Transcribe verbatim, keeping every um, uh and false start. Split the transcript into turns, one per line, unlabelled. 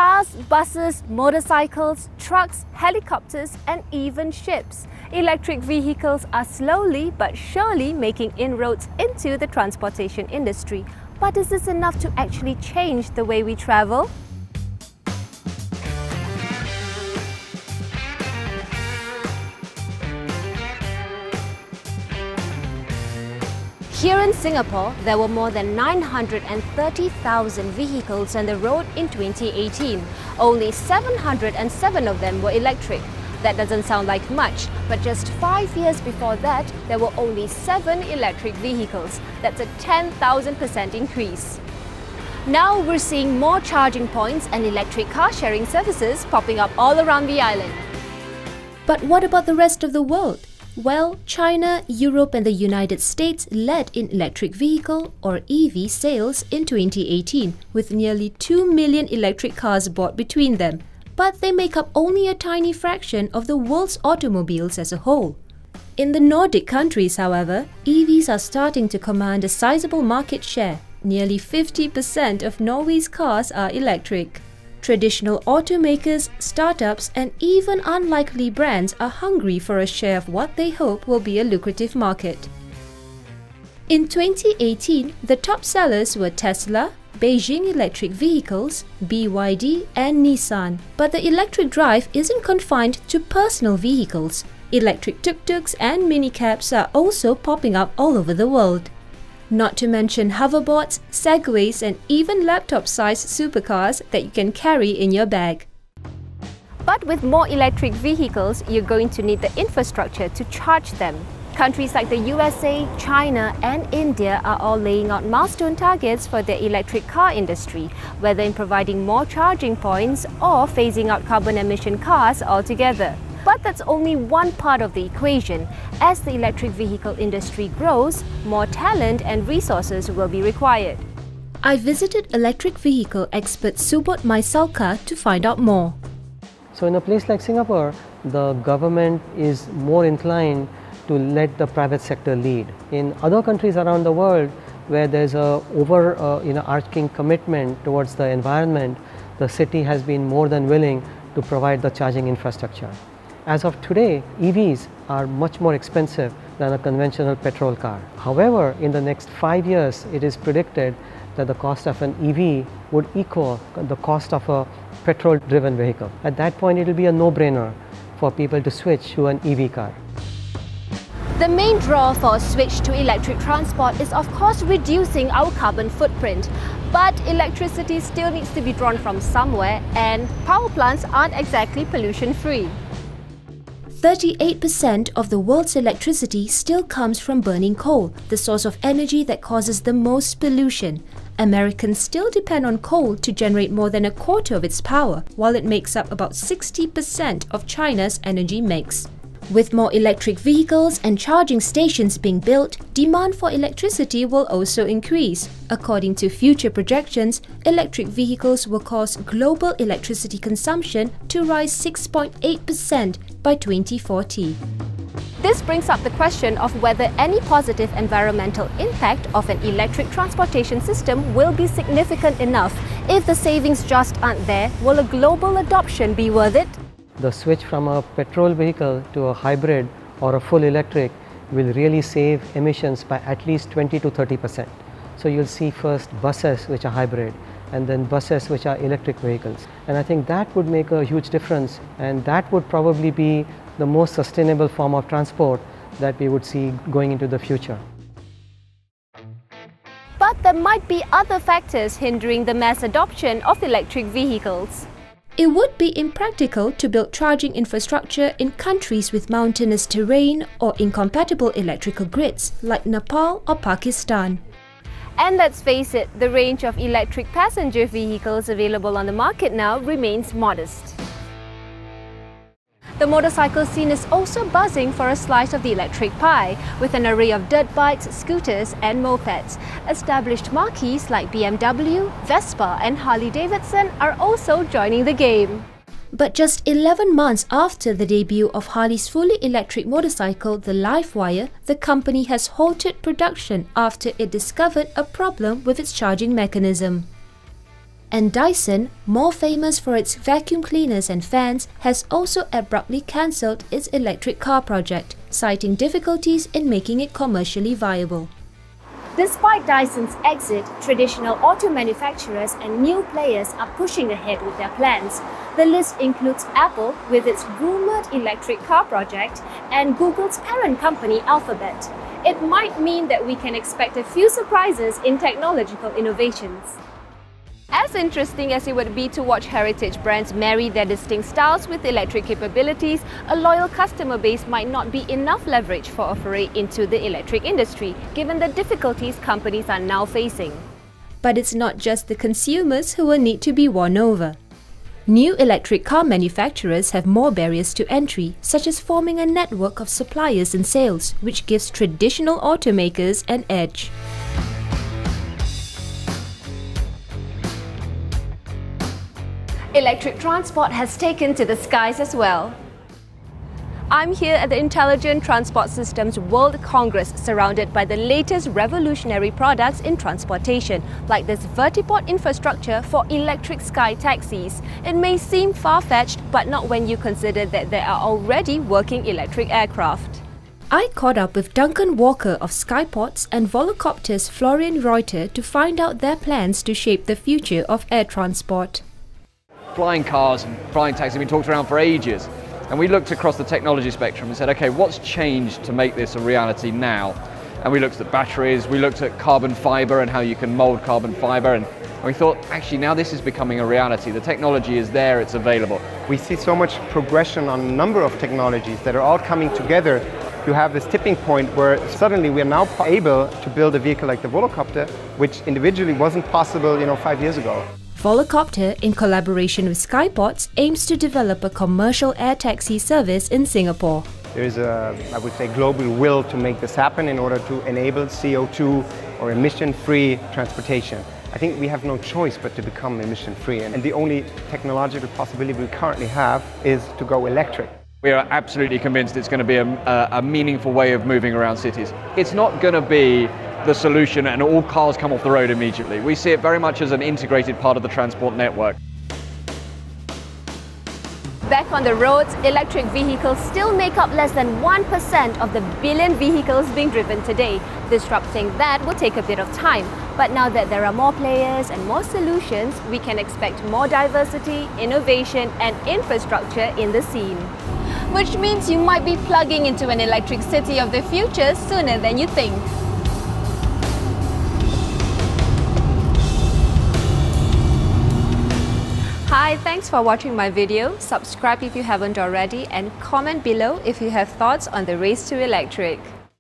cars, buses, motorcycles, trucks, helicopters, and even ships. Electric vehicles are slowly but surely making inroads into the transportation industry. But is this enough to actually change the way we travel? Here in Singapore, there were more than nine hundred thirty thousand vehicles on the road in twenty eighteen. Only seven hundred seven of them were electric. That doesn't sound like much, but just five years before that, there were only seven electric vehicles. That's a ten thousand percent increase. Now we're seeing more charging points and electric car sharing services popping up all around the island. But what about the rest of the world? Well, China, Europe and the United States led in electric vehicle or E V sales in twenty eighteen, with nearly two million electric cars bought between them. But they make up only a tiny fraction of the world's automobiles as a whole. In the Nordic countries, however, E Vs are starting to command a sizable market share. Nearly fifty percent of Norway's cars are electric. Traditional automakers, startups and even unlikely brands are hungry for a share of what they hope will be a lucrative market. In twenty eighteen, the top sellers were Tesla, Beijing Electric Vehicles, B Y D and Nissan. But the electric drive isn't confined to personal vehicles. Electric tuk-tuks and minicabs are also popping up all over the world. Not to mention hoverboards, segways and even laptop-sized supercars that you can carry in your bag. But with more electric vehicles, you're going to need the infrastructure to charge them. Countries like the U S A, China and India are all laying out milestone targets for their electric car industry, whether in providing more charging points or phasing out carbon emission cars altogether. But that's only one part of the equation. As the electric vehicle industry grows, more talent and resources will be required. I visited electric vehicle expert Subodh Mhaisalkar to find out more.
So in a place like Singapore, the government is more inclined to let the private sector lead. In other countries around the world where there's a over uh, you know, arching commitment towards the environment, the city has been more than willing to provide the charging infrastructure. As of today, E Vs are much more expensive than a conventional petrol car. However, in the next five years, it is predicted that the cost of an E V would equal the cost of a petrol-driven vehicle. At that point, it will be a no-brainer for people to switch to an E V car.
The main draw for a switch to electric transport is of course reducing our carbon footprint. But electricity still needs to be drawn from somewhere and power plants aren't exactly pollution-free.
thirty-eight percent of the world's electricity still comes from burning coal, the source of energy that causes the most pollution. Americans still depend on coal to generate more than a quarter of its power, while it makes up about sixty percent of China's energy mix. With more electric vehicles and charging stations being built, demand for electricity will also increase. According to future projections, electric vehicles will cause global electricity consumption to rise six point eight percent by twenty forty.
This brings up the question of whether any positive environmental impact of an electric transportation system will be significant enough. If the savings just aren't there, will a global adoption be worth it?
The switch from a petrol vehicle to a hybrid or a full electric will really save emissions by at least twenty to thirty percent. So you'll see first buses which are hybrid and then buses which are electric vehicles. And I think that would make a huge difference, and that would probably be the most sustainable form of transport that we would see going into the future.
But there might be other factors hindering the mass adoption of electric vehicles.
It would be impractical to build charging infrastructure in countries with mountainous terrain or incompatible electrical grids like Nepal or Pakistan.
And let's face it, the range of electric passenger vehicles available on the market now remains modest. The motorcycle scene is also buzzing for a slice of the electric pie, with an array of dirt bikes, scooters and mopeds. Established marques like B M W, Vespa and Harley-Davidson are also joining the game.
But just eleven months after the debut of Harley's fully electric motorcycle, the Livewire, the company has halted production after it discovered a problem with its charging mechanism. And Dyson, more famous for its vacuum cleaners and fans, has also abruptly cancelled its electric car project, citing difficulties in making it commercially viable.
Despite Dyson's exit, traditional auto manufacturers and new players are pushing ahead with their plans. The list includes Apple with its rumored electric car project and Google's parent company Alphabet. It might mean that we can expect a few surprises in technological innovations. As interesting as it would be to watch heritage brands marry their distinct styles with electric capabilities, a loyal customer base might not be enough leverage for a foray into the electric industry, given the difficulties companies are now facing.
But it's not just the consumers who will need to be won over. New electric car manufacturers have more barriers to entry, such as forming a network of suppliers and sales, which gives traditional automakers an edge.
Electric transport has taken to the skies as well. I'm here at the Intelligent Transport Systems World Congress, surrounded by the latest revolutionary products in transportation, like this vertiport infrastructure for electric sky taxis. It may seem far-fetched, but not when you consider that there are already working electric aircraft.
I caught up with Duncan Walker of Skyports and Volocopter's Florian Reuter to find out their plans to shape the future of air transport.
Flying cars and flying taxis have been talked around for ages, and we looked across the technology spectrum and said, okay, what's changed to make this a reality now? And we looked at batteries, we looked at carbon fiber and how you can mold carbon fiber, and we thought, actually, now this is becoming a reality. The technology is there, it's available.
We see so much progression on a number of technologies that are all coming together. You have this tipping point where suddenly we are now able to build a vehicle like the Volocopter, which individually wasn't possible, you know, five years ago.
Volocopter, in collaboration with Skyports, aims to develop a commercial air taxi service in Singapore.
There is a, I would say, global will to make this happen in order to enable C O two or emission-free transportation. I think we have no choice but to become emission-free, and the only technological possibility we currently have is to go electric.
We are absolutely convinced it's going to be a, a, a meaningful way of moving around cities. It's not going to be the solution and all cars come off the road immediately. We see it very much as an integrated part of the transport network.
Back on the roads, electric vehicles still make up less than one percent of the billion vehicles being driven today. Disrupting that will take a bit of time. But now that there are more players and more solutions, we can expect more diversity, innovation and infrastructure in the scene. Which means you might be plugging into an electric city of the future sooner than you think. Hi, thanks for watching my video. Subscribe if you haven't already and comment below if you have thoughts on the race to electric.